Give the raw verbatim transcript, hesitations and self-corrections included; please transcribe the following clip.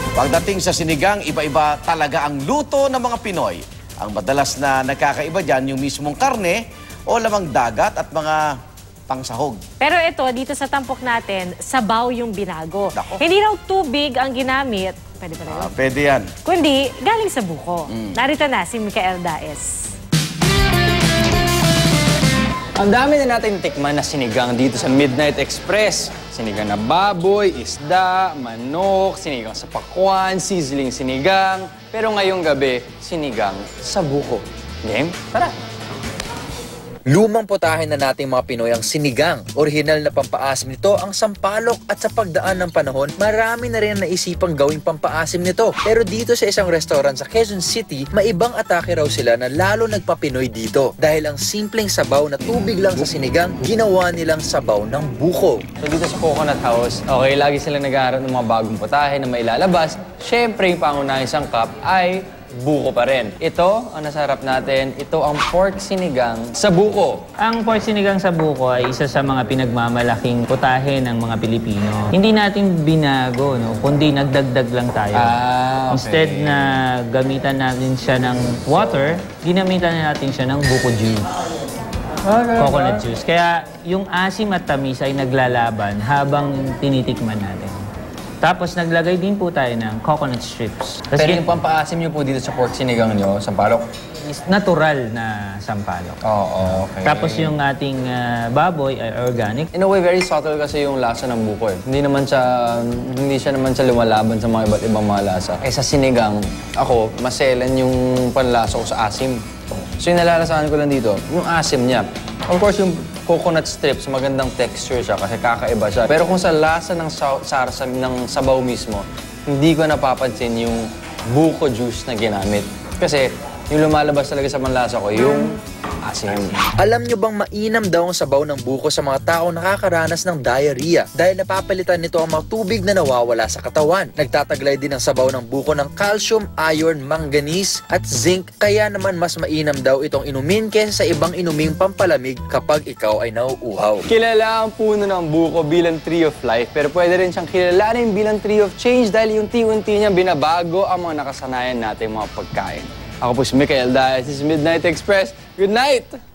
Pagdating sa sinigang, iba-iba talaga ang luto ng mga Pinoy. Ang madalas na nagkakaiba dyan yung mismong karne o lamang dagat at mga pangsahog. Pero ito, dito sa tampok natin, sabaw yung binago. Dako. Hindi raw tubig ang ginamit. Pwede pa rin. Ah, pwede yan. Kundi, galing sa buko. Mm. Narito na si Micael Daes. Ang dami na natin tikman na sinigang dito sa Midnight Express. Sinigang na baboy, isda, manok, sinigang sa pakwan, sizzling sinigang. Pero ngayong gabi, sinigang sa buko. Game? Tara! Lumang putahe na nating mga Pinoy ang sinigang. Orihinal na pampaasim nito ang sampalok at sa pagdaan ng panahon, marami na rin naisipang gawing pampaasim nito. Pero dito sa isang restaurant sa Quezon City, maibang atake raw sila na lalo nagpa-Pinoy dito. Dahil ang simpleng sabaw na tubig lang sa sinigang, ginawa nilang sabaw ng buko. So dito sa Coconut House, okay, lagi silang nag-aaral ng mga bagong putahe na mailalabas. Siyempre, yung pangunahing sangkap ay buko pa rin. Ito, ang nasarap natin, ito ang pork sinigang sa buko. Ang pork sinigang sa buko ay isa sa mga pinagmamalaking putahe ng mga Pilipino. Hindi natin binago, no? Kundi nagdagdag lang tayo. Ah, okay. Instead na gamitan natin siya ng water, ginamitan natin siya ng buko juice. Coconut juice. Kaya yung asim at tamis ay naglalaban habang tinitikman natin. Tapos naglagay din po tayo ng coconut strips. Pero yung pampaasim nyo po dito sa pork sinigang nyo, sampalok? Is natural na sampalok. Oo, okay. Tapos yung ating uh, baboy ay organic. In a way, very subtle kasi yung lasa ng buko eh. Hindi naman siya, hindi siya naman siya lumalaban sa mga iba't ibang mga lasa. Eh sa sinigang, ako, maselan yung panlasa ko sa asim. So yung nalalasahan ko lang dito, yung asim niya. Of course, yung coconut strips, magandang texture siya kasi kakaiba siya. Pero kung sa lasa ng, sarsa, ng sabaw mismo, hindi ko napapansin yung buko juice na ginamit. Kasi yung lumalabas talaga sa panlasa ko, yung asim. Alam nyo bang mainam daw ang sabaw ng buko sa mga taong nakakaranas ng diarrhea dahil napapalitan nito ang mga tubig na nawawala sa katawan. Nagtataglay din ang sabaw ng buko ng calcium, iron, manganese at zinc, kaya naman mas mainam daw itong inumin kaysa sa ibang inuming pampalamig kapag ikaw ay nauuhaw. Kilala ang puno ng buko bilang tree of life, pero pwede rin siyang kilalanin bilang tree of change dahil yung unti-unti niya binabago ang mga nakasanayan natin mga pagkain. Ako po si Micael Daes, this is Midnight Express. Good night!